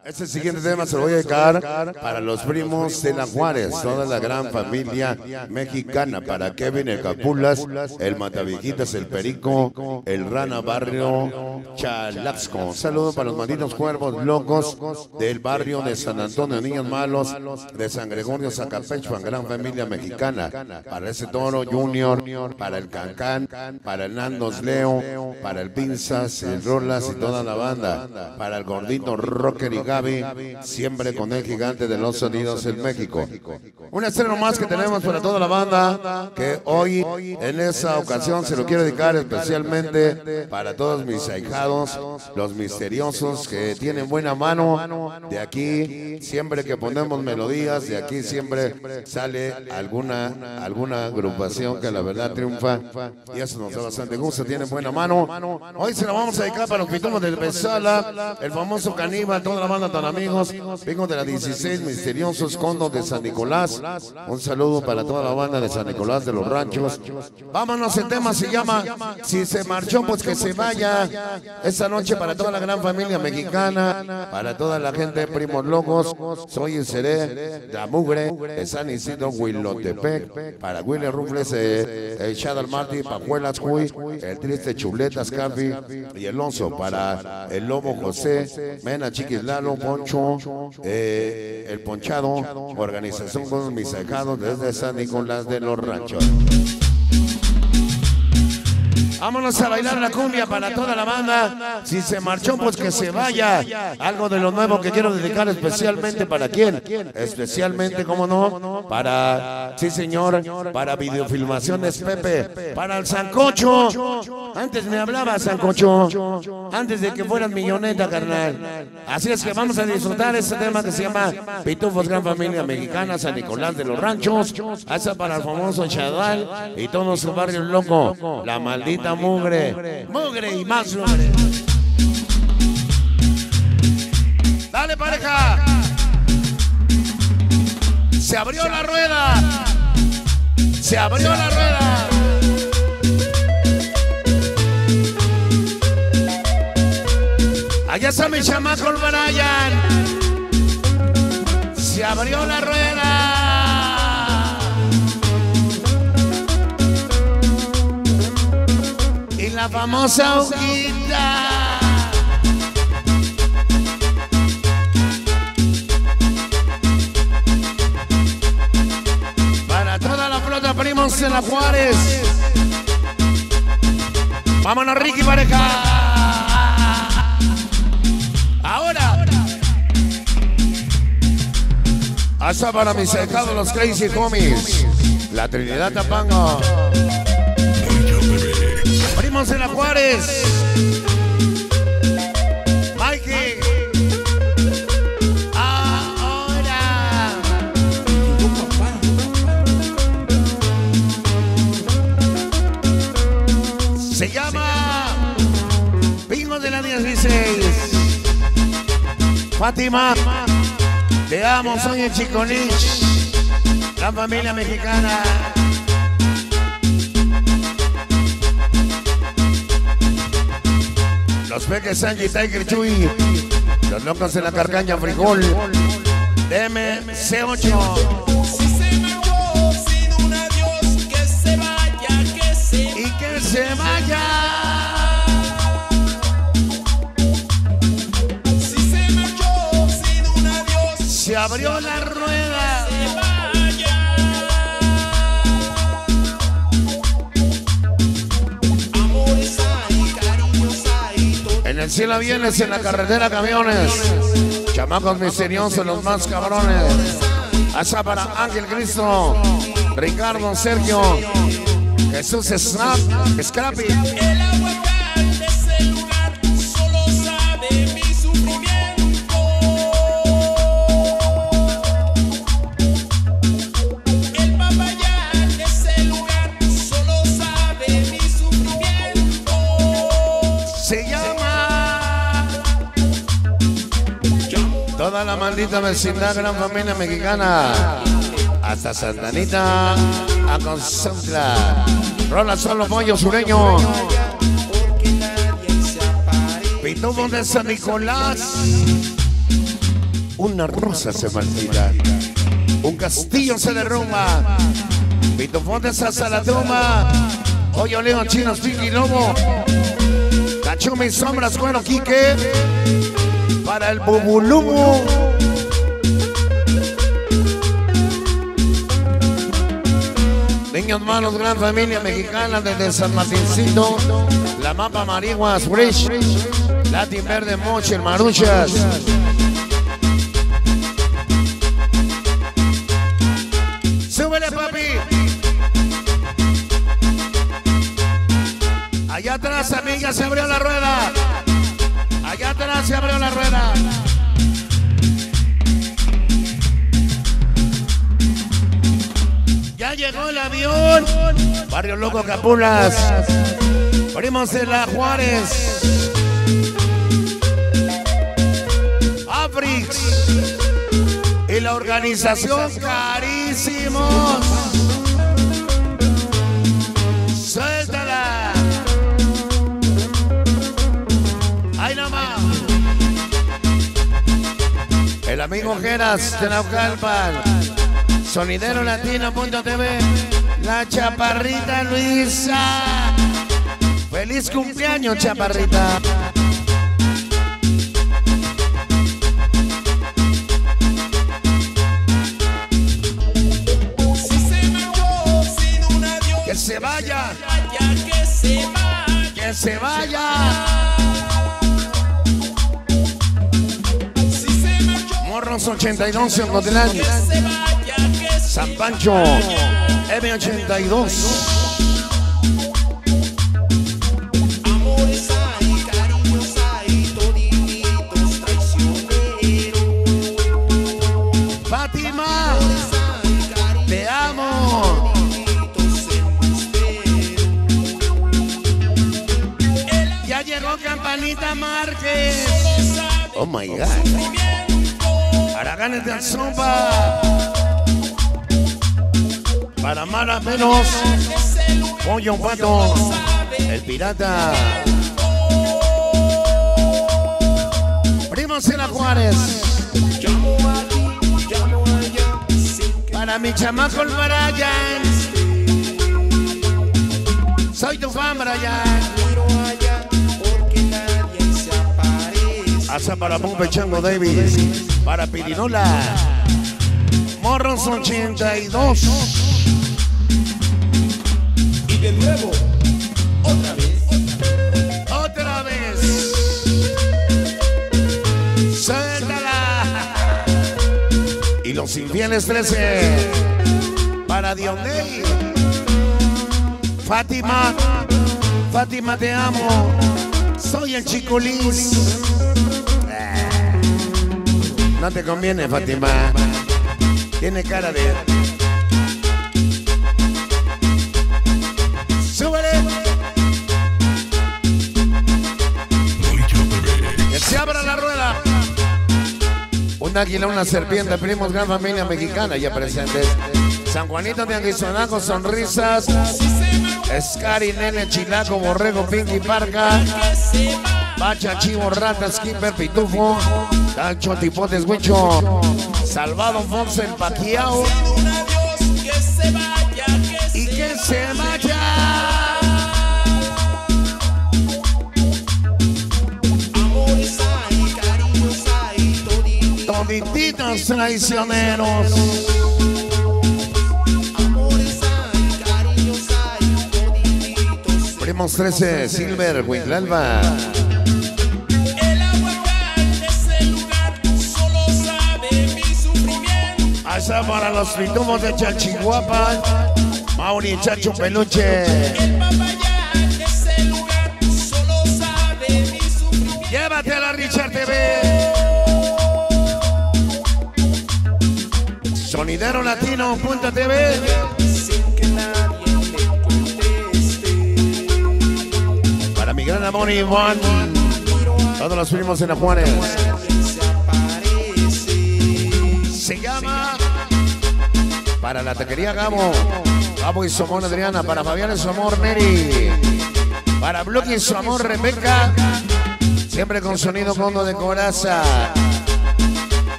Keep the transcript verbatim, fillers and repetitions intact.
Este siguiente tema se lo voy a dedicar para los primos de la Juárez, toda la gran familia mexicana, para Kevin el Capulas, el Matavijitas, el Perico, el Rana Barrio Chalaxco. Un saludo para los malditos cuervos locos del barrio de San Antonio, Niños Malos, de San Gregorio Zacapecho, gran familia mexicana. Para ese Toro Junior, para el Cancán, para el Nandos Leo, para el Pinzas, el Rolas y toda la banda, para el gordito Rocker y Gaby, siempre con el gigante de los sonidos en México. Un estreno más que tenemos para toda la banda, que hoy en esa ocasión se lo quiero dedicar especialmente para todos mis ahijados, los misteriosos que tienen buena mano. De aquí, siempre que ponemos melodías, de aquí siempre sale alguna, alguna agrupación que la verdad triunfa, y eso nos da bastante gusto, tienen buena mano. Hoy se la vamos a dedicar para los pitumos del Besala, el famoso Caníbal, toda la banda tan amigos, vengo de la dieciséis, misteriosos condos de San Nicolás. Un saludo para toda la banda de San Nicolás de los Ranchos. Vámonos, el tema se llama Si se marchó, pues que se vaya. Esta noche para toda la gran familia mexicana, para toda la gente de Primos Locos, soy y seré la mugre de San Isidro, Huilotepec, para Willy Rufles, eh, el Shadow Marty, Pajuelas Cuy, el triste Chuletas Cafi y el Oso, para el Lobo José, Mena Chiquis Lalo, Poncho, eh, el Ponchado, organización con mis ahijados desde San Nicolás de los Ranchos. Vámonos a bailar la cumbia para toda la banda. Si se marchó, pues que se vaya. Algo de lo nuevo que quiero dedicar especialmente para quién. Especialmente, como no, para, sí señor, para Videofilmaciones Pepe, para el Sancocho. Antes me hablaba Sancocho, antes de que fueras milloneta, carnal. Así es que vamos a disfrutar este tema que se llama Pitufos, gran familia mexicana, San Nicolás de los Ranchos. Hasta para el famoso Chadal y todo su barrio loco, la maldita mugre, mugre y más mugre. Dale, pareja. Se abrió la rueda. Se abrió la rueda. Allá está mi chamaco el Brian. Se abrió la rueda. Y la famosa hojita. Para toda la flota primos de la Juárez. Vámonos, Ricky, pareja. Ahora, hasta para mis ahijados los Crazy Homies, la Trinidad Tapango, primos de la Juárez, Mikey. Ahora, se llama Pingo de la dieciséis. Fátima, te amo, soy el Chiconich, la familia mexicana. Los Peques, Sanji, Tiger, Chuy, los locos de la Carcaña, Frijol, D M C ocho. Si se marchó sin un adiós, que se vaya, que se vaya. Y que se vaya. Se abrió la rueda. En el cielo vienes, en la carretera camiones. Chamacos misteriosos, los más cabrones. Hasta para Ángel Cristo, Ricardo, Sergio, Jesús, Snap, Scrappy. El aguacate de ese lugar solo sabe mi sufrimiento. El papayán de ese lugar solo sabe mi sufrimiento. Se llama toda la maldita vecindad, gran familia mexicana, hasta Santanita, a Concentra. Rola solo pollo sureño. Pitufos de San Nicolás. Una rosa se marchita, un castillo se derrumba, Pitofontes hasta la tumba. Hoy Oleo Chinos, Pinky Lobo, Cachumi Sombras, Cuero Quique, para el Bubulumu. Niños malos, gran familia mexicana desde San Martincito, La Mapa Marihuas, Bridge, Latin Verde, Moche, el Maruchas. ¡Súbele, papi! Allá atrás, amiga, se abrió la rueda. Allá atrás se abrió la rueda. Ya llegó el avión. Barrio Loco Capulas. Primos de la Juárez. Afrix. Y la organización Carísimos. Suéltala. Ahí nomás. El amigo Geras de Naucalpan. Sonidero Latino.tv. La Chaparrita Luisa. Feliz cumpleaños, Chaparrita. Que se vaya, que se vaya, que se vaya. Morros ochenta y dos en Cotlán, San Pancho, M ochenta y dos. Amores hay, cariños hay, todititos traicioneros. Fátima, te amo. Ya llegó Campanita Márquez. Oh my God. Araganes de Sopa. Para Mara Menos. Pollo Pato. El Pirata. Primos de la Juárez. Para mi chamaco el Brian. Soy tu fan, Brian. Hasta para Pompe Chango Davis, para Pirinola, Morros ochenta y dos. Y de nuevo, otra vez, otra vez. Suéltala. Y los infieles trece, para Dionel. Fátima, Fátima te amo. Soy el Chicolis. No te conviene, Fátima. Tiene cara de... ¡Súbele! ¡Que se abra la rueda! Un águila, una serpiente, primos, gran familia mexicana ya presentes. San Juanito de Anguizonaco, sonrisas. Escari, Nene, Chilaco, Borrego, Pinky, Parca. Bacha, Chivo, Rata, Skipper, Pitufo. Tacho, Tipotes, Huicho. Salvado, Fox, el Paquiao. Y que se vaya. amores hay, cariños hay, Todititos traicioneros. amores hay, cariños hay, todititos. Primos trece, Silver, Huitlalba. Allá para los pitubos de Chalchihuapan, Mauri, Chacho Peluche. El papaya de ese lugar solo sabe mi sufrimiento. Llévatela, Richard T V. Sonidero Latino.tv. Sin que nadie me conteste. Para mi gran amor Iván. Todos los primos en la Juárez. Se llama para la taquería Gabo, Gabo y su amor Adriana, para Fabián y su amor Neri, para Bloque y su amor Rebeca, siempre con sonido fondo de coraza.